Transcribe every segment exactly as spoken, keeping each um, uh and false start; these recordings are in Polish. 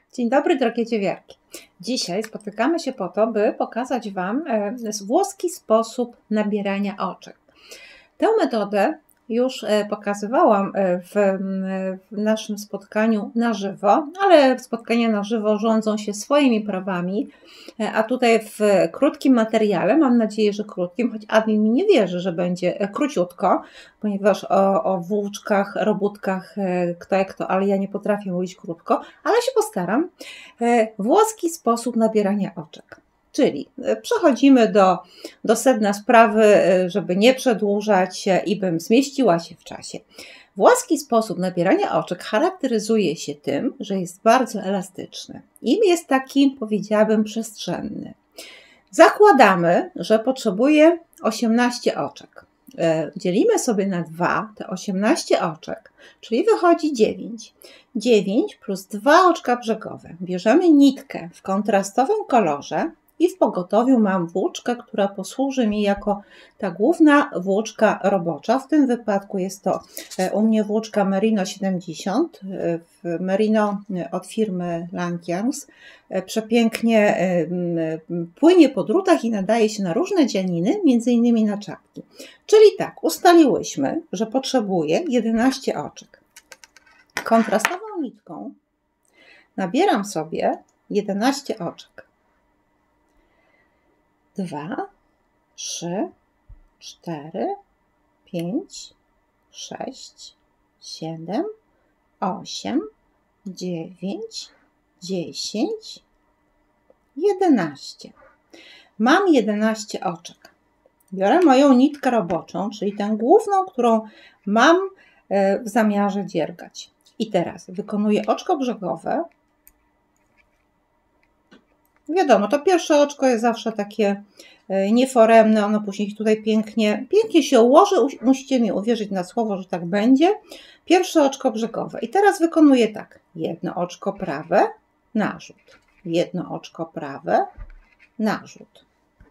Dzień dobry, drogie dziewiarki. Dzisiaj spotykamy się po to, by pokazać Wam włoski sposób nabierania oczek. Tę metodę już pokazywałam w, w naszym spotkaniu na żywo, ale spotkania na żywo rządzą się swoimi prawami, a tutaj w krótkim materiale, mam nadzieję, że krótkim, choć admin mi nie wierzy, że będzie króciutko, ponieważ o, o włóczkach, robótkach, kto jak to, ale ja nie potrafię mówić krótko, ale się postaram. Włoski sposób nabierania oczek. Czyli przechodzimy do, do sedna sprawy, żeby nie przedłużać i bym zmieściła się w czasie. Włoski sposób nabierania oczek charakteryzuje się tym, że jest bardzo elastyczny i jest taki, powiedziałabym, przestrzenny. Zakładamy, że potrzebuje osiemnaście oczek. Dzielimy sobie na dwa te osiemnaście oczek, czyli wychodzi dziewięć. dziewięć plus dwa oczka brzegowe. Bierzemy nitkę w kontrastowym kolorze i w pogotowiu mam włóczkę, która posłuży mi jako ta główna włóczka robocza. W tym wypadku jest to u mnie włóczka Merino siedemdziesiąt, Merino od firmy Lankians. Przepięknie płynie po drutach i nadaje się na różne dzianiny, między innymi na czapki. Czyli tak, ustaliłyśmy, że potrzebuję jedenaście oczek. Kontrastową nitką nabieram sobie jedenaście oczek. dwa, trzy, cztery, pięć, sześć, siedem, osiem, dziewięć, dziesięć, jedenaście. Mam jedenaście oczek. Biorę moją nitkę roboczą, czyli tę główną, którą mam w zamiarze dziergać. I teraz wykonuję oczko brzegowe. Wiadomo, to pierwsze oczko jest zawsze takie nieforemne, ono później tutaj pięknie, pięknie się ułoży, musicie mi uwierzyć na słowo, że tak będzie. Pierwsze oczko brzegowe. I teraz wykonuję tak, jedno oczko prawe, narzut, jedno oczko prawe, narzut,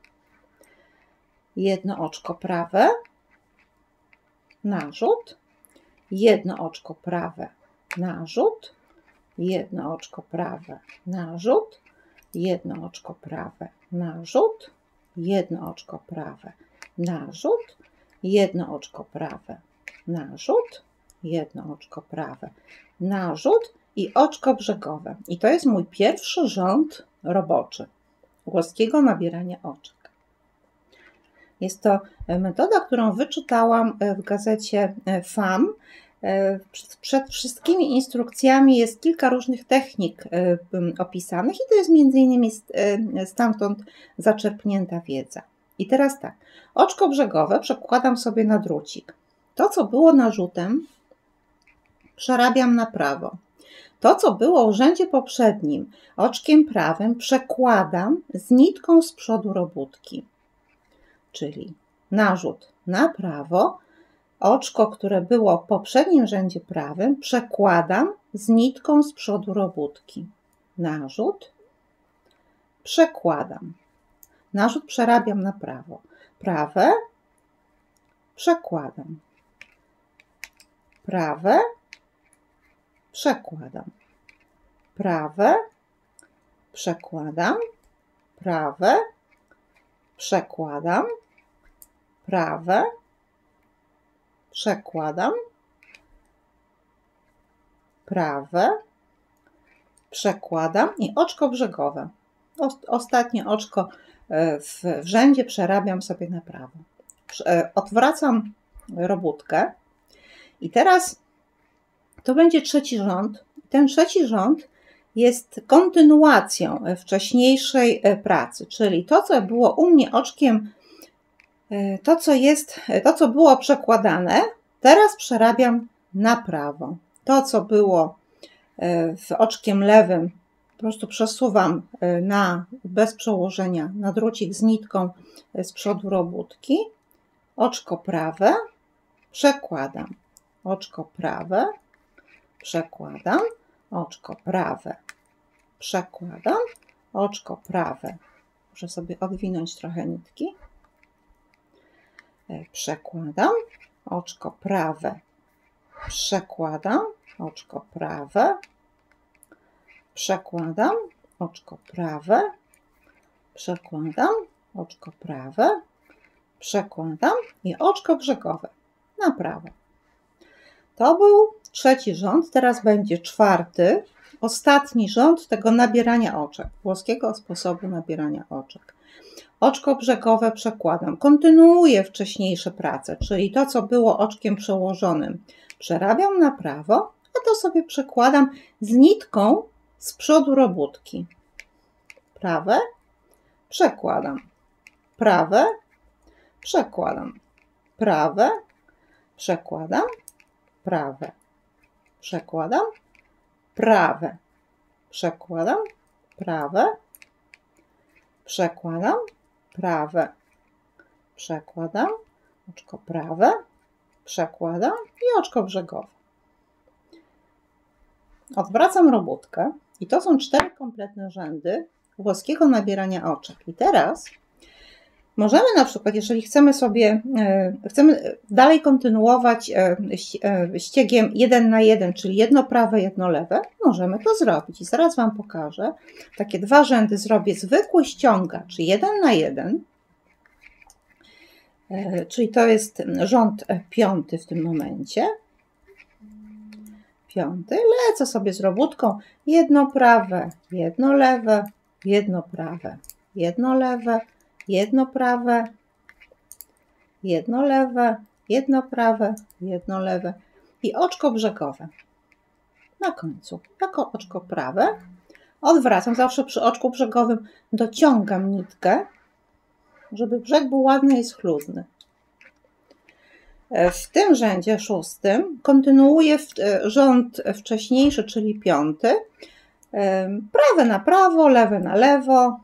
jedno oczko prawe, narzut, jedno oczko prawe, narzut, jedno oczko prawe, narzut, jedno oczko prawe, narzut, jedno oczko prawe, narzut, jedno oczko prawe, narzut, jedno oczko prawe, narzut i oczko brzegowe. I to jest mój pierwszy rząd roboczy włoskiego nabierania oczek. Jest to metoda, którą wyczytałam w gazecie F A M. Przed wszystkimi instrukcjami jest kilka różnych technik opisanych i to jest między innymi stamtąd zaczerpnięta wiedza. I teraz tak, oczko brzegowe przekładam sobie na drucik. To, co było narzutem, przerabiam na prawo. To, co było w rzędzie poprzednim, oczkiem prawym, przekładam z nitką z przodu robótki. Czyli narzut na prawo, oczko, które było w poprzednim rzędzie prawym, przekładam z nitką z przodu robótki. Narzut, przekładam. Narzut przerabiam na prawo. Prawe, przekładam. Prawe, przekładam. Prawe, przekładam. Prawe, przekładam. Prawe, przekładam, prawe, przekładam i oczko brzegowe. Ostatnie oczko w, w rzędzie przerabiam sobie na prawo. Odwracam robótkę i teraz to będzie trzeci rząd. Ten trzeci rząd jest kontynuacją wcześniejszej pracy, czyli to, co było u mnie oczkiem, To co, jest, to, co było przekładane, teraz przerabiam na prawo. To, co było w oczkiem lewym, po prostu przesuwam na, bez przełożenia na drucik z nitką z przodu robótki. Oczko prawe, przekładam. Oczko prawe, przekładam. Oczko prawe, przekładam. Oczko prawe. Muszę sobie odwinąć trochę nitki. Przekładam, oczko prawe, przekładam, oczko prawe, przekładam, oczko prawe, przekładam, oczko prawe, przekładam i oczko brzegowe na prawo. To był trzeci rząd, teraz będzie czwarty, ostatni rząd tego nabierania oczek, włoskiego sposobu nabierania oczek. Oczko brzegowe przekładam, kontynuuję wcześniejsze prace, czyli to, co było oczkiem przełożonym, przerabiam na prawo, a to sobie przekładam z nitką z przodu robótki. Prawe, przekładam, prawe, przekładam, prawe, przekładam, prawe, przekładam, prawe, przekładam, prawe, przekładam, prawe, przekładam, oczko prawe, przekładam i oczko brzegowe. Odwracam robótkę i to są cztery kompletne rzędy włoskiego nabierania oczek. I teraz możemy na przykład, jeżeli chcemy sobie, chcemy dalej kontynuować ściegiem jeden na jeden, czyli jedno prawe, jedno lewe, możemy to zrobić. I zaraz Wam pokażę. Takie dwa rzędy zrobię zwykły ściągacz jeden na jeden, czyli to jest rząd piąty w tym momencie. Piąty. Lecę sobie z robótką jedno prawe, jedno lewe, jedno prawe, jedno lewe, jedno prawe, jedno lewe, jedno prawe, jedno lewe i oczko brzegowe. Na końcu, jako oczko prawe, odwracam, zawsze przy oczku brzegowym dociągam nitkę, żeby brzeg był ładny i schludny. W tym rzędzie szóstym kontynuuję rząd wcześniejszy, czyli piąty, prawe na prawo, lewe na lewo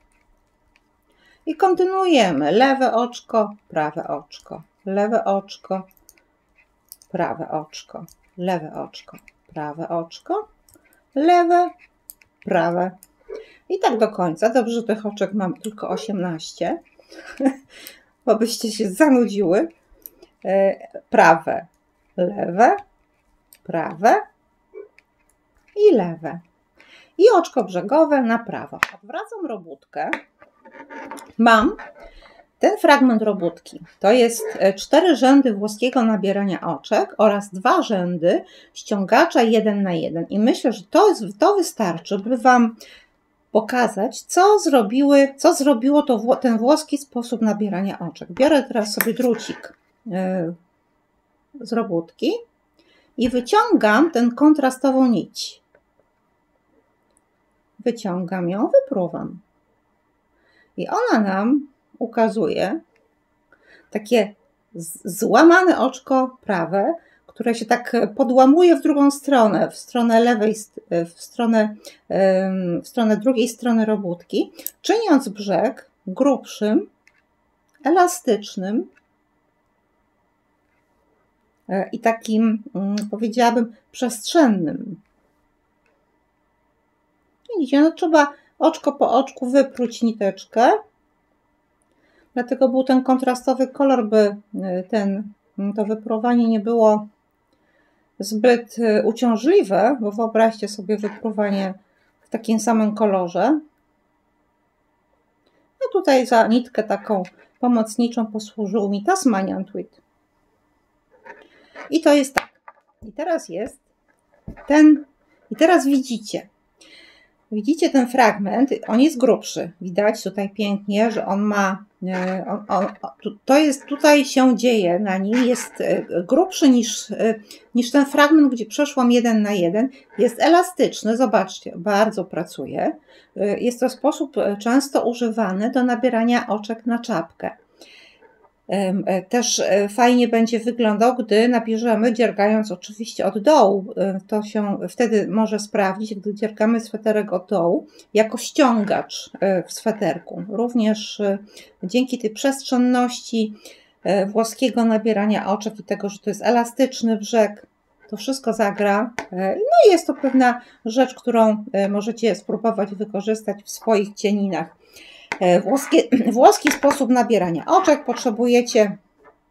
i kontynuujemy lewe oczko, prawe oczko, lewe oczko, prawe oczko, lewe oczko, prawe oczko, lewe, prawe i tak do końca. Dobrze, że tych oczek mam tylko osiemnaście, bo byście się zanudziły. Prawe, lewe, prawe i lewe. I oczko brzegowe na prawo. Odwracam robótkę. Mam ten fragment robótki. To jest cztery rzędy włoskiego nabierania oczek oraz dwa rzędy ściągacza jeden na jeden. I myślę, że to, jest, to wystarczy, by Wam pokazać, co zrobiły, co zrobiło to, ten włoski sposób nabierania oczek. Biorę teraz sobie drucik z robótki i wyciągam tę kontrastową nić. Wyciągam ją, wypruwam. I ona nam ukazuje takie złamane oczko prawe, które się tak podłamuje w drugą stronę, w stronę lewej, w stronę, w stronę drugiej strony robótki, czyniąc brzeg grubszym, elastycznym i takim, powiedziałabym, przestrzennym. Widzicie, no trzeba oczko po oczku wypróć niteczkę. Dlatego był ten kontrastowy kolor, by ten, to wypruwanie nie było zbyt uciążliwe, bo wyobraźcie sobie wypruwanie w takim samym kolorze. A tutaj za nitkę taką pomocniczą posłużył mi Tasmanian Tweed. I to jest tak. I teraz jest ten, i teraz widzicie. Widzicie ten fragment, on jest grubszy. Widać tutaj pięknie, że on ma, on, on, to jest, tutaj się dzieje na nim, jest grubszy niż, niż ten fragment, gdzie przeszłam jeden na jeden. Jest elastyczny, zobaczcie, bardzo pracuje. Jest to sposób często używany do nabierania oczek na czapkę. Też fajnie będzie wyglądał, gdy nabierzemy, dziergając oczywiście od dołu. To się wtedy może sprawdzić, gdy dziergamy sweterek od dołu, jako ściągacz w sweterku. Również dzięki tej przestrzenności włoskiego nabierania oczek i tego, że to jest elastyczny brzeg, to wszystko zagra. No i jest to pewna rzecz, którą możecie spróbować wykorzystać w swoich cieninach. Włoskie, włoski sposób nabierania oczek. Potrzebujecie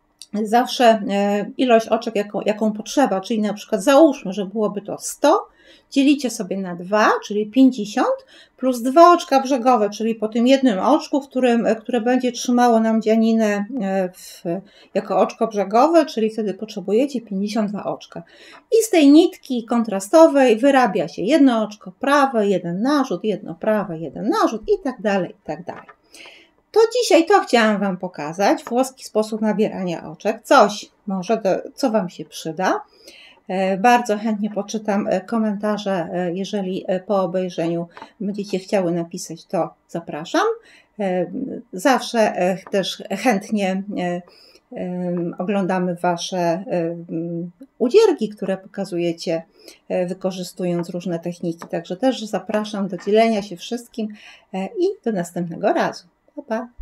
zawsze ilość oczek, jaką, jaką potrzeba, czyli na przykład załóżmy, że byłoby to sto, dzielicie sobie na dwa, czyli pięćdziesiąt, plus dwa oczka brzegowe, czyli po tym jednym oczku, w którym, które będzie trzymało nam dzianinę w, jako oczko brzegowe, czyli wtedy potrzebujecie pięćdziesiąt dwa oczka. I z tej nitki kontrastowej wyrabia się jedno oczko prawe, jeden narzut, jedno prawe, jeden narzut i tak dalej, i tak dalej. To dzisiaj to chciałam Wam pokazać, włoski sposób nabierania oczek. Coś może, do, co Wam się przyda. Bardzo chętnie poczytam komentarze, jeżeli po obejrzeniu będziecie chciały napisać, to zapraszam. Zawsze też chętnie oglądamy Wasze udziergi, które pokazujecie, wykorzystując różne techniki. Także też zapraszam do dzielenia się wszystkim i do następnego razu. Pa, pa.